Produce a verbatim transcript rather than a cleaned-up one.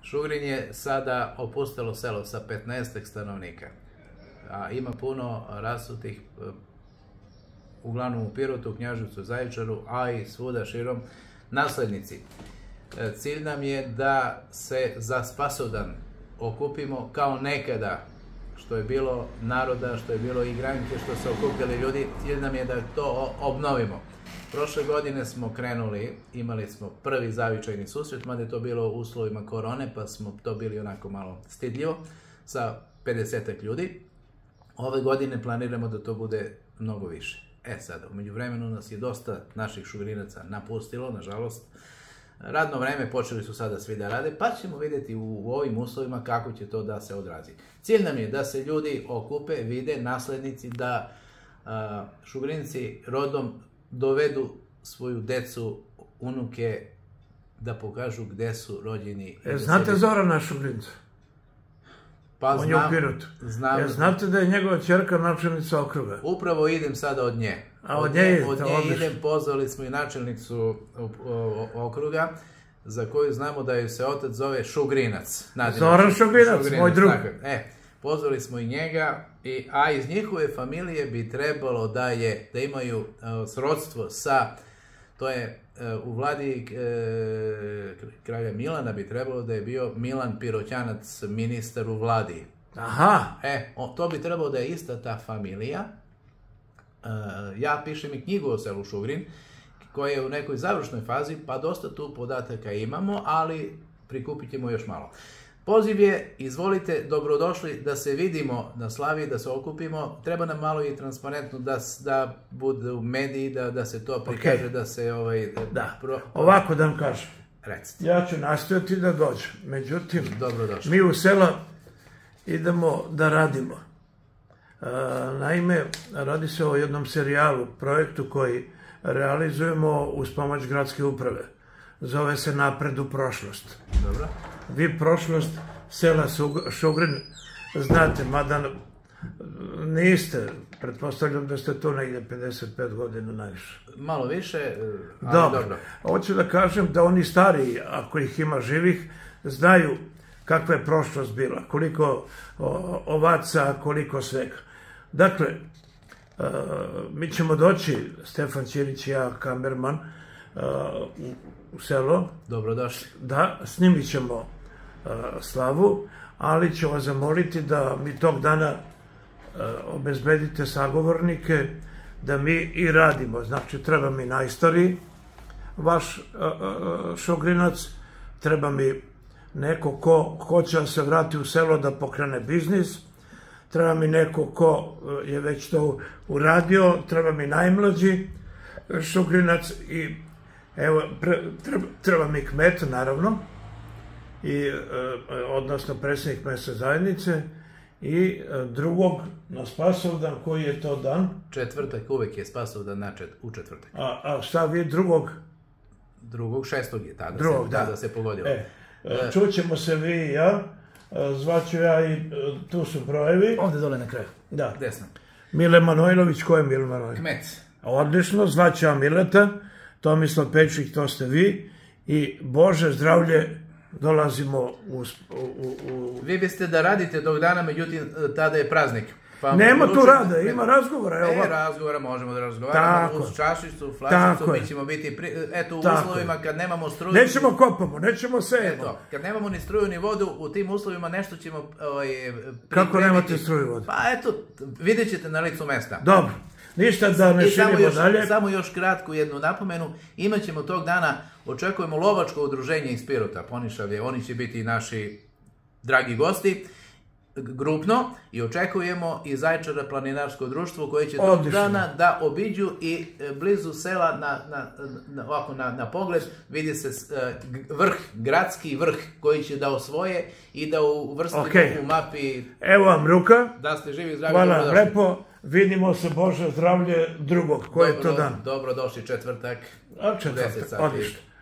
Šugrin je sada opustelo selo sa petnaestak stanovnika. A ima puno rasutih, uglavnom u Pirotu, Knjaževcu, Zaječaru, a i svuda širom, naslednici. Cilj nam je da se za Spasovdan okupimo kao nekada, što je bilo naroda, što je bilo igranke, što se okupljali ljudi. Cilj nam je da to obnovimo. Prošle godine smo krenuli, imali smo prvi zavičajni susret, mada je to bilo u uslovima korone, pa smo to bili onako malo stidljivo, sa pedesetak ljudi. Ove godine planiramo da to bude mnogo više. E sada, umeđu vremenu nas je dosta naših šugrinaca napustilo, nažalost. Radno vreme počeli su sada svi da rade, pa ćemo vidjeti u ovim uslovima kako će to da se odrazi. Cilj nam je da se ljudi okupe, vide, naslednici, da šugrinci rodom dovedu svoju decu, unuke, da pokažu gde su rođeni. Znate Zorana Šugrinca? On je u Pirotu. Znate da je njegova ćerka načelnica okruga? Upravo idem sada od nje. A od nje je? Od nje idem, pozvali smo i načelnicu okruga, za koju znamo da ju se otac zove Šugrinac. Zoran Šugrinac, moj drug. E, pozvali smo i njega, a iz njihove familije bi trebalo da je, da imaju srodstvo sa, to je u vladi kralja Milana bi trebalo da je bio Milan Piroćanac, ministar u vladi. Aha. E, to bi trebalo da je ista ta familija. Ja pišem i knjigu o selu Šugrin, koja je u nekoj završnoj fazi, pa dosta tu podataka imamo, ali prikupit ćemo još malo. Poziv je, izvolite, dobrodošli da se vidimo na slavi, da se okupimo. Treba nam malo i transparentno da bude u mediji, da se to prikaže, da se... Da, ovako da vam kažem. Recite. Ja ću nastojati da dođem. Međutim, mi u sela idemo da radimo. Naime, radi se o jednom serijalu, projektu koji realizujemo uz pomoć gradske uprave. Zove se Napred u prošlost. Dobro. Vi prošlost sela Šugrin znate, mada niste, pretpostavljam da ste tu negdje pedeset pet godina najviše. Malo više, ali dobro. Hoću da kažem da oni stariji, ako ih ima živih, znaju kakva je prošlost bila, koliko ovaca, koliko svega. Dakle, mi ćemo doći, Stefan Ćirić i ja, kamerman, u selo. Dobrodošli. Da, snimit ćemo slavu, ali ću vas zamoliti da mi tog dana obezbedite sagovornike, da mi i radimo. Znači, treba mi najstariji vaš Šugrinac, treba mi neko ko hoće da se vrati u selo da pokrene biznis, treba mi neko ko je već to uradio, treba mi najmlađi Šugrinac i evo, treba mi kmet, naravno, odnosno predsjednik mesne zajednice i drugog na Spasovdan, koji je to dan? Četvrtak, uvek je Spasovdan u četvrtak. A šta vi drugog? Drugog, šestog je tada se pogodilo. Čućemo se vi i ja, zvaću ja i tu su brojevi. Ovdje dole na kraju. Da. Desno. Mile Manojlović, ko je Mile Manojlović? Kmet. Odlično, zvaću ja Mileta, Tomislav Pečnik, to ste vi, i Bože zdravlje, dolazimo u... Vi biste da radite tog dana, međutim, tada je praznik. Nema tu rada, ima razgovora. E, razgovora, možemo da razgovaramo uz čašicu, flašicu, mi ćemo biti, eto, u uslovima kad nemamo struju... Nećemo kopamo, nećemo sejemo. Eto, kad nemamo ni struju ni vodu, u tim uslovima nešto ćemo pripremiti. Kako nemate struju i vodu? Pa eto, vidjet ćete na licu mesta. Dobro. Ništa da ne širimo dalje. Samo još kratku jednu napomenu. Imaćemo tog dana, očekujemo lovačko udruženje iz Pirota, Ponišavlje. Oni će biti naši dragi gosti, grupno, i očekujemo i Zaječara planinarsko društvo koje će tog dana da obiđu i blizu sela na pogled vidi se vrh, gradski vrh koji će da osvoje i da uvrstite u mapi. Evo vam ruka. Da ste živi i zdravi. Hvala lepo. Vidimo se, Bože zdravlje, drugog. Koji je to dan? Dobrodošli četvrtak. Četvrtak, odlično.